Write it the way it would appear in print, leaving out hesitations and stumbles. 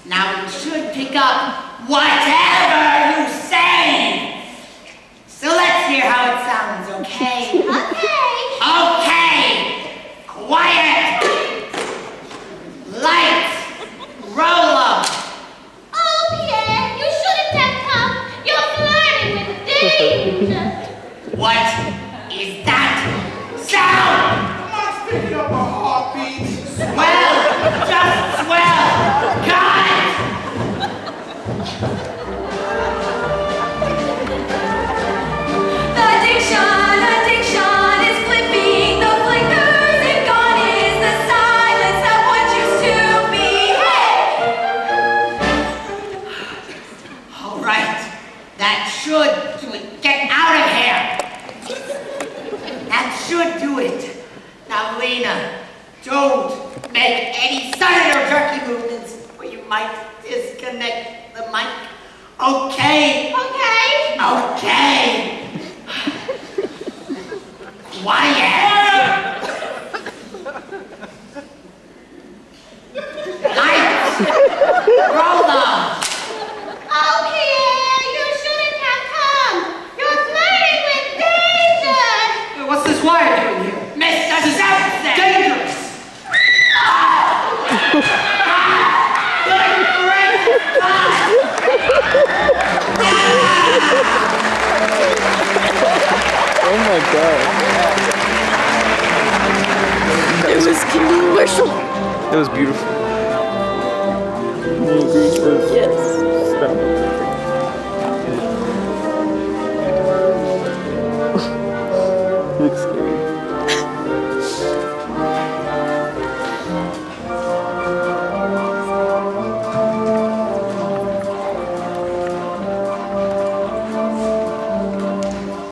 Now it should pick up whatever you say. So let's hear how it sounds, okay? Okay. Okay. Quiet. Lights. Roll up. Oh, Pierre, you shouldn't have come. You're flirting with danger. What is that sound? Am I picking up a heartbeat? Well, just swell. Cut! Addiction is flipping the flickers and gone is the silence of what used to be. Hey! All right. That should do it. Get out of here. That should do it. Now, Lena, don't make any sudden or jerky movements or you might disconnect the mic. Okay? Okay. Okay. Quiet. Lights. Roll up. Oh, Pierre, you shouldn't have come. You're flirting with danger. What's this wire doing here? Miss, that's dangerous. Good gracious God. Oh my god. It was beautiful.